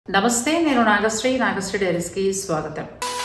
నమస్తే నేను నాగశ్రీ డైరీస్ కి స్వాగతం.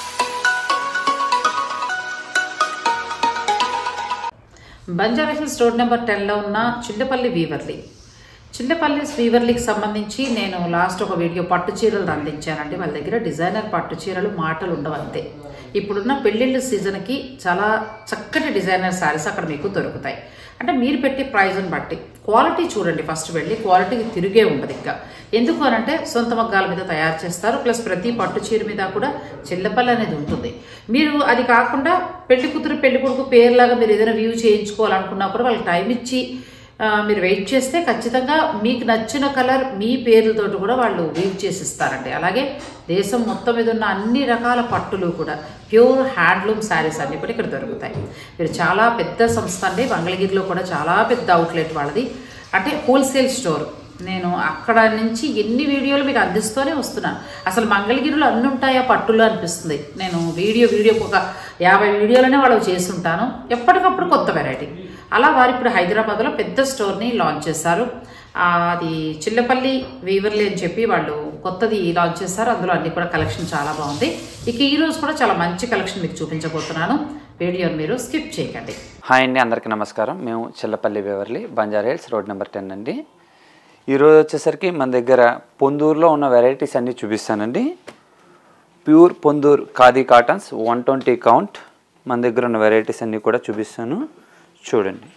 బంజారా హిల్స్ రోడ్ నెంబర్ 10 లో ఉన్న చిల్లపల్లి వీవర్లీకి సంబంధించి నేను లాస్ట్ ఒక వీడియో పట్టు చీరలు అందించానండి. వాళ్ళ దగ్గర డిజైనర్ పట్టు చీరలు మాటలు ఉండవు అంతే. ఇప్పుడున్న పెళ్లిళ్ళ సీజన్కి చాలా చక్కటి డిజైనర్ శారీస్ అక్కడ మీకు దొరుకుతాయి. అంటే మీరు పెట్టే ప్రైజ్ని బట్టి క్వాలిటీ చూడండి. ఫస్ట్ వెళ్ళి క్వాలిటీకి తిరిగే ఉండదు. ఇంకా ఎందుకు అనంటే సొంత మగ్గాల మీద తయారు చేస్తారు. ప్లస్ ప్రతి పట్టు చీర మీద కూడా చిల్లపల్లి అనేది ఉంటుంది. మీరు అది కాకుండా పెళ్లి కూతురు పెళ్లి కొడుకు పేరులాగా మీరు ఏదైనా వ్యూ చేయించుకోవాలనుకున్నా కూడా వాళ్ళకి టైం ఇచ్చి మీరు వెయిట్ చేస్తే ఖచ్చితంగా మీకు నచ్చిన కలర్ మీ పేర్లతోటి కూడా వాళ్ళు వీవ్ చేసి ఇస్తారండి. అలాగే దేశం మొత్తం మీద ఉన్న అన్ని రకాల పట్టులు కూడా ప్యూర్ హ్యాండ్లూమ్ శారీస్ అన్నీ కూడా ఇక్కడ దొరుకుతాయి. మీరు చాలా పెద్ద సంస్థ అండి. మంగళగిరిలో కూడా చాలా పెద్ద అవుట్లెట్ వాళ్ళది, అంటే హోల్సేల్ స్టోర్. నేను అక్కడ నుంచి ఎన్ని వీడియోలు మీకు అందిస్తూనే వస్తున్నాను. అసలు మంగళగిరిలో అన్ని ఉంటాయా పట్టులు అనిపిస్తుంది. నేను వీడియోకి ఒక 50 వీడియోలనే వాళ్ళకి చేస్తుంటాను. ఎప్పటికప్పుడు కొత్త వెరైటీ. అలా వారు ఇప్పుడు హైదరాబాద్లో పెద్ద స్టోర్ని లాంచ్ చేశారు. అది చిల్లపల్లి వీవర్లీ అని చెప్పి వాళ్ళు కొత్తది లాంచ్ చేశారు. అందులో అన్ని కూడా కలెక్షన్ చాలా బాగుంది. ఇక ఈరోజు కూడా చాలా మంచి కలెక్షన్ మీకు చూపించబోతున్నాను. వీడియోని మీరు స్కిప్ చేయకండి. హాయ్ అండి, అందరికీ నమస్కారం. మేము Chillapalli Weaverly, Banjara Hills road number 10 అండి. ఈరోజు వచ్చేసరికి మన దగ్గర పొందూరులో ఉన్న వెరైటీస్ అన్నీ చూపిస్తానండి. Pure Ponduru khadi cottons 120 count మన దగ్గర ఉన్న వెరైటీస్ అన్నీ కూడా చూపిస్తాను. చూడండి,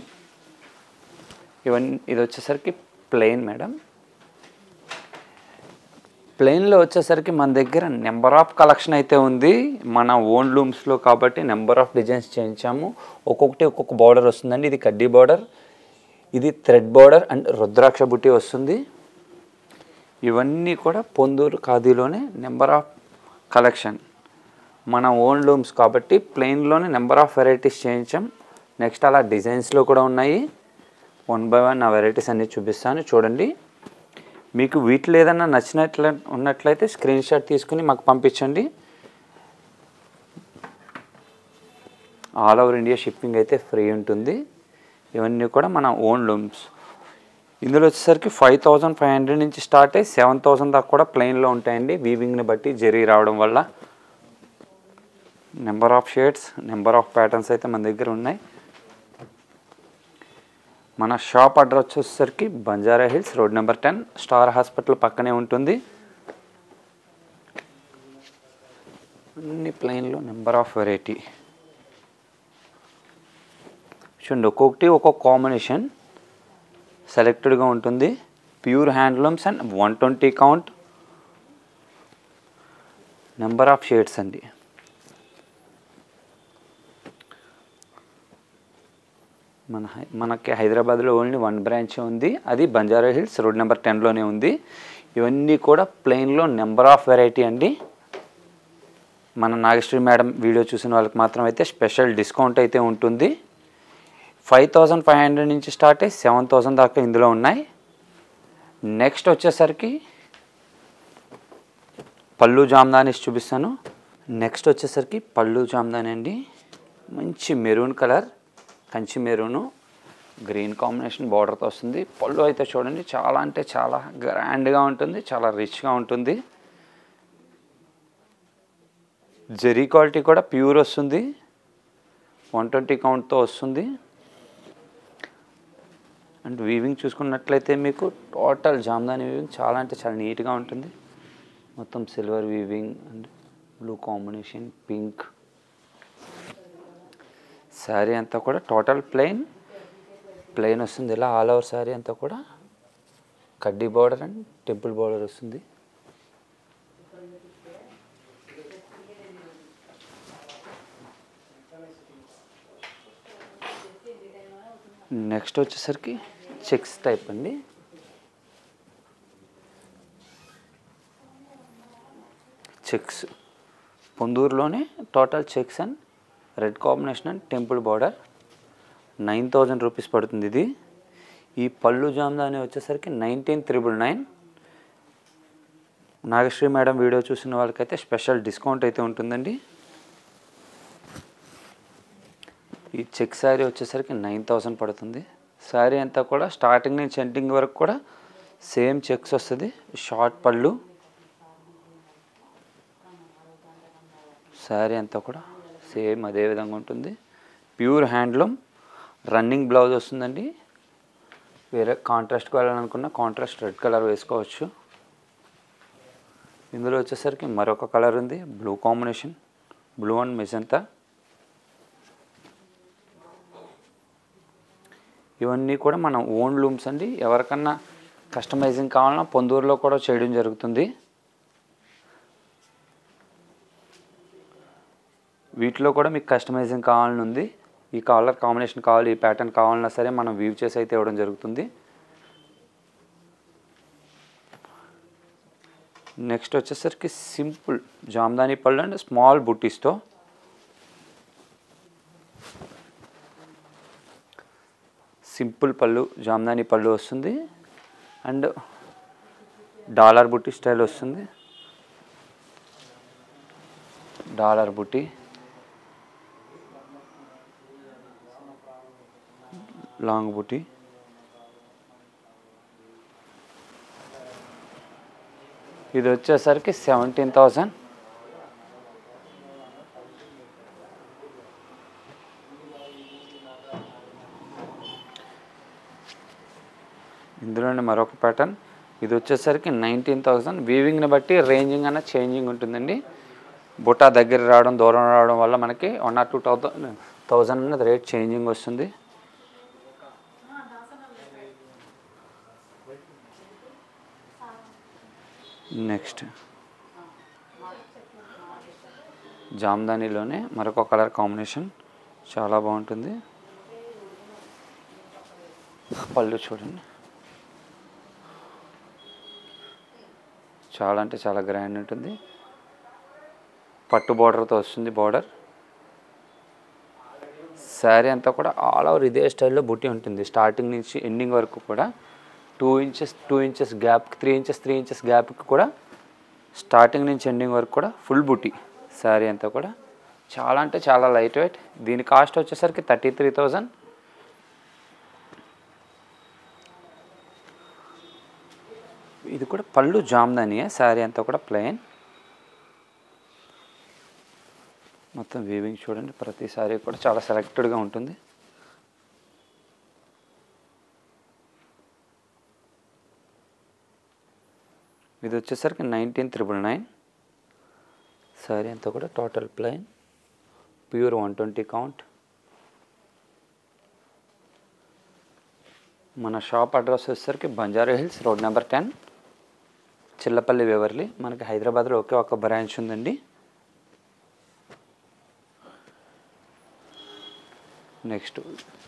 ఇది వచ్చేసరికి ప్లెయిన్ మేడం. ప్లెయిన్లో వచ్చేసరికి మన దగ్గర నెంబర్ ఆఫ్ కలెక్షన్ అయితే ఉంది. మన ఓన్ లూమ్స్లో కాబట్టి నెంబర్ ఆఫ్ డిజైన్స్ చేయించాము. ఒక్కొక్కటి ఒక్కొక్క బార్డర్ వస్తుందండి. ఇది కడ్డీ బార్డర్, ఇది థ్రెడ్ బార్డర్ అండ్ రుద్రాక్ష బుట్టి వస్తుంది. ఇవన్నీ కూడా పొందూరు ఖాదీలోనే నెంబర్ ఆఫ్ కలెక్షన్. మన ఓన్ లూమ్స్ కాబట్టి ప్లెయిన్లోనే నెంబర్ ఆఫ్ వెరైటీస్ చేయించాం. నెక్స్ట్ అలా డిజైన్స్లో కూడా ఉన్నాయి. 1 by 1 ఆ వెరైటీస్ అన్నీ చూపిస్తాను. చూడండి, మీకు వీటిలో ఏదన్నా ఉన్నట్లయితే స్క్రీన్ షాట్ తీసుకుని మాకు పంపించండి. ఆల్ ఓవర్ ఇండియా షిప్పింగ్ అయితే ఫ్రీ ఉంటుంది. ఇవన్నీ కూడా మన ఓన్ లూమ్స్. ఇందులో వచ్చేసరికి 5500 నుంచి స్టార్ట్ అయ్యి 7000 దాకా కూడా ప్లెయిన్లో ఉంటాయండి. వీవింగ్ని బట్టి జరీ రావడం వల్ల number of shades, number of patterns అయితే మన దగ్గర ఉన్నాయి. మన షాప్ అడ్రస్ వచ్చేసరికి Banjara Hills road number 10 star hospital పక్కనే ఉంటుంది. అన్ని ప్లెయిన్లో నెంబర్ ఆఫ్ వెరైటీ చూడండి. ఒక్కొక్కటి ఒక్కొక్క కాంబినేషన్ సెలెక్టెడ్గా ఉంటుంది. Pure handlooms and 120 count, number of shades అండి. మనకి హైదరాబాద్లో ఓన్లీ 1 బ్రాంచ్ ఉంది. అది బంజారా హిల్స్ రోడ్ నెంబర్ 10లోనే ఉంది. ఇవన్నీ కూడా ప్లెయిన్లో నెంబర్ ఆఫ్ వెరైటీ అండి. మన నాగశ్రీ మేడం వీడియో చూసిన వాళ్ళకి మాత్రం అయితే స్పెషల్ డిస్కౌంట్ అయితే ఉంటుంది. 5500 నుంచి స్టార్ట్ అయ్యి 7000 దాకా ఇందులో ఉన్నాయి. నెక్స్ట్ వచ్చేసరికి పళ్ళు జామ్దానీస్ చూపిస్తాను. నెక్స్ట్ వచ్చేసరికి పళ్ళు జామ్దాని అండి. మంచి maroon colour, Kanchi maroon green combination బార్డర్తో వస్తుంది. పళ్ళు అయితే చూడండి, చాలా అంటే చాలా గ్రాండ్గా ఉంటుంది, చాలా రిచ్గా ఉంటుంది. జరీ క్వాలిటీ కూడా ప్యూర్ వస్తుంది. 120 కౌంట్తో వస్తుంది. అండ్ వీవింగ్ చూసుకున్నట్లయితే మీకు టోటల్ జామ్దాని వీవింగ్ చాలా అంటే చాలా నీట్గా ఉంటుంది. మొత్తం silver weaving and blue combination, pink. Sari అంతా కూడా టోటల్ ప్లెయిన్ వస్తుంది. ఇలా ఆల్ ఓవర్ శారీ అంతా కూడా కడ్డీ బార్డర్ అండ్ టెంపుల్ బార్డర్ వస్తుంది. నెక్స్ట్ వచ్చేసరికి చెక్స్ టైప్ అండి. చెక్స్ పొందూరులోనే total checks and red combination and temple border 9000 rupees పడుతుంది ఇది. ఈ పళ్ళు జామ్దాని వచ్చేసరికి 19999. నాగశ్రీ మేడం వీడియో చూసిన వాళ్ళకైతే స్పెషల్ డిస్కౌంట్ అయితే ఉంటుందండి. ఈ చెక్ శారీ వచ్చేసరికి 9000 పడుతుంది. శారీ అంతా కూడా స్టార్టింగ్ నుంచి ఎండింగ్ వరకు కూడా సేమ్ చెక్స్ వస్తుంది. షార్ట్ పళ్ళు, శారీ అంతా కూడా సేమ్ అదే విధంగా ఉంటుంది. ప్యూర్ హ్యాండ్లూమ్, రన్నింగ్ బ్లౌజ్ వస్తుందండి. వేరే కాంట్రాస్ట్కి వెళ్ళాలనుకున్న కాంట్రాస్ట్ రెడ్ కలర్ వేసుకోవచ్చు. ఇందులో వచ్చేసరికి మరొక కలర్ ఉంది, blue combination, blue and magenta. ఇవన్నీ కూడా మన ఓన్ లూమ్స్ అండి. ఎవరికన్నా కస్టమైజింగ్ కావాలన్నా పొందూరులో కూడా చేయడం జరుగుతుంది. వీటిలో కూడా మీకు కస్టమైజింగ్ కావాలని ఉంది, ఈ కలర్ కాంబినేషన్ కావాలి, ఈ ప్యాటర్న్ కావాలన్నా సరే మనం వీవ్ చేసి అయితే ఇవ్వడం జరుగుతుంది. నెక్స్ట్ వచ్చేసరికి సింపుల్ జామ్దాని పళ్ళు అండ్ స్మాల్ బుట్టీస్తో సింపుల్ పళ్ళు, జామ్దాని పళ్ళు వస్తుంది అండ్ డాలర్ బుట్టి స్టైల్ వస్తుంది. డాలర్ బుట్టి, లాంగ్ బుట్టి, ఇది వచ్చేసరికి 17,000. ఇందులోనే మరొక ప్యాటర్న్, ఇది వచ్చేసరికి 19,000. వీవింగ్ని బట్టి రేంజింగ్ అన్న చేంజింగ్ ఉంటుందండి. బుట్టా దగ్గర రావడం దూరం రావడం వల్ల మనకి 1 or 2,000 అనేది రేట్ చేంజింగ్ వస్తుంది. నెక్స్ట్ జామ్దానిలోనే మరొక కలర్ కాంబినేషన్ చాలా బాగుంటుంది. పళ్ళు చూడండి, చాలా అంటే చాలా గ్రాండ్ ఉంటుంది. పట్టు బార్డర్తో వస్తుంది బార్డర్. శారీ అంతా కూడా ఆల్ ఓవర్ ఇదే స్టైల్లో బుట్టి ఉంటుంది. స్టార్టింగ్ నుంచి ఎండింగ్ వరకు కూడా 2 inches గ్యాప్కి, 3 inches గ్యాప్కి కూడా స్టార్టింగ్ నుంచి ఎండింగ్ వరకు కూడా ఫుల్ బుట్టి. శారీ అంతా కూడా చాలా అంటే చాలా లైట్ వెయిట్. దీని కాస్ట్ వచ్చేసరికి 33,000. ఇది కూడా పళ్ళు జామ్దానియే. శారీ అంతా కూడా ప్లెయిన్. మొత్తం వీవింగ్ చూడండి, ప్రతి శారీ కూడా చాలా సెలెక్టెడ్గా ఉంటుంది. ఇది వచ్చేసరికి 19,999. శారీ అంతా కూడా టోటల్ ప్లెయిన్, ప్యూర్ 120 కౌంట్. మన షాప్ అడ్రస్ వచ్చేసరికి Banjara Hills, road number 10, Chillapalli, Weaverly. మనకి హైదరాబాద్లో ఒకే ఒక బ్రాంచ్ ఉందండి. నెక్స్ట్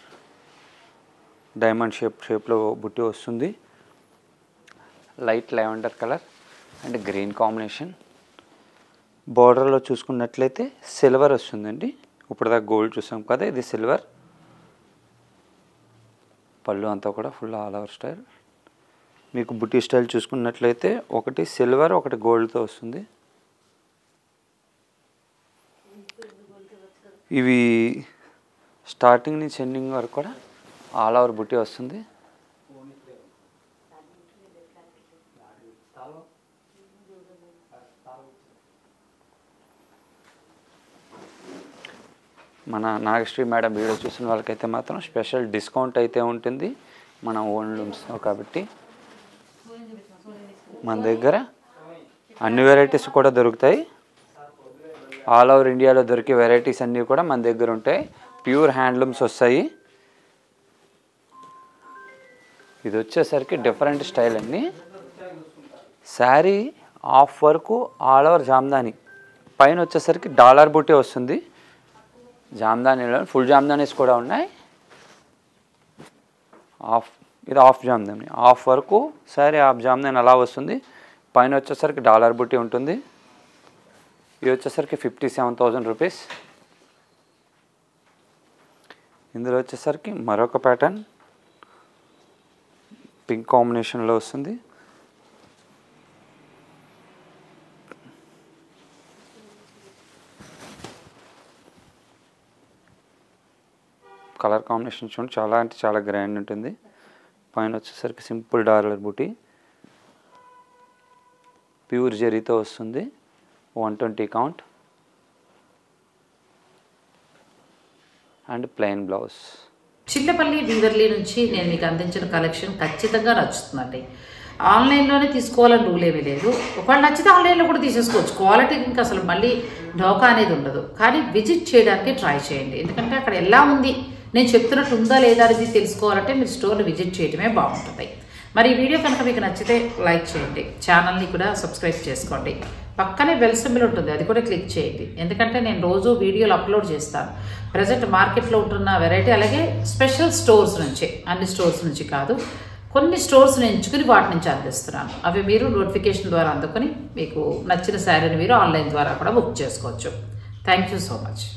డైమండ్ షేప్లో బుట్టి వస్తుంది. Light lavender colour and green combination. బార్డర్లో చూసుకున్నట్లయితే సిల్వర్ వస్తుందండి. ఇప్పుడుదా గోల్డ్ చూసాం కదా, ఇది సిల్వర్. పళ్ళు అంతా కూడా ఫుల్ ఆల్ ఓవర్ స్టైల్. మీకు బుట్టి స్టైల్ చూసుకున్నట్లయితే ఒకటి సిల్వర్, ఒకటి గోల్డ్తో వస్తుంది. ఇవి స్టార్టింగ్ నుంచి ఎండింగ్ వరకు కూడా ఆల్ ఓవర్ బుట్టి వస్తుంది. మన నాగశ్రీ మేడం వీడియో చూసిన వాళ్ళకైతే మాత్రం స్పెషల్ డిస్కౌంట్ అయితే ఉంటుంది మన ఓన్ లూమ్స్లో. కాబట్టి మన దగ్గర అన్ని వెరైటీస్ కూడా దొరుకుతాయి. ఆల్ ఓవర్ ఇండియాలో దొరికే వెరైటీస్ అన్నీ కూడా మన దగ్గర ఉంటాయి. ప్యూర్ హ్యాండ్లూమ్స్ వస్తాయి. ఇది వచ్చేసరికి డిఫరెంట్ స్టైల్ అండి. శారీ హాఫ్ వరకు ఆల్ ఓవర్ జామ్దాని, పైన వచ్చేసరికి డాలర్ బుట్టి వస్తుంది. జామ్దానిలో ఫుల్ జామ్దానీస్ కూడా ఉన్నాయి. ఇది హాఫ్ జామ్దాని, హాఫ్ వరకు శారీ హాఫ్ జామ్దాని అలా వస్తుంది. పైన వచ్చేసరికి డాలర్ బుట్టి ఉంటుంది. ఇది వచ్చేసరికి 57,000 రూపీస్. ఇందులో వచ్చేసరికి మరొక ప్యాటర్న్ పింక్ కాంబినేషన్లో వస్తుంది. కలర్ కాంబినేషన్ చూడండి, చాలా అంటే చాలా గ్రాండ్ ఉంటుంది. పైన వచ్చేసరికి సింపుల్ డాలర్ బుటీ, ప్యూర్ జరీతో వస్తుంది, 120 count. And plain blouse. Chillapalli Weaverly నుంచి నేను మీకు అందించిన కలెక్షన్ ఖచ్చితంగా నచ్చుతుందండి. ఆన్లైన్లోనే తీసుకోవాలని రూల్ ఏమీ లేదు. ఒకవేళ నచ్చితే ఆన్లైన్లో కూడా తీసేసుకోవచ్చు. క్వాలిటీ ఇంకా అసలు మళ్ళీ ఢోకా అనేది ఉండదు. కానీ విజిట్ చేయడానికి ట్రై చేయండి. ఎందుకంటే అక్కడ ఎలా ఉంది, నేను చెప్తున్నట్టు ఉందా లేదా అనేది తెలుసుకోవాలంటే మీరు స్టోర్ని విజిట్ చేయడమే బాగుంటుంది. మరి ఈ వీడియో కనుక మీకు నచ్చితే లైక్ చేయండి, ఛానల్ని కూడా సబ్స్క్రైబ్ చేసుకోండి, పక్కనే బెల్ సింబల్ ఉంటుంది అది కూడా క్లిక్ చేయండి. ఎందుకంటే నేను రోజు వీడియోలు అప్లోడ్ చేస్తాను. ప్రజెంట్ మార్కెట్లో ఉంటున్న వెరైటీ, అలాగే స్పెషల్ స్టోర్స్ నుంచి, అన్ని స్టోర్స్ నుంచి కాదు, కొన్ని స్టోర్స్ని ఎంచుకుని వాటి నుంచి అందిస్తున్నాను. అవి మీరు నోటిఫికేషన్ ద్వారా అందుకొని మీకు నచ్చిన శారీని మీరు ఆన్లైన్ ద్వారా కూడా బుక్ చేసుకోవచ్చు. Thank you so much.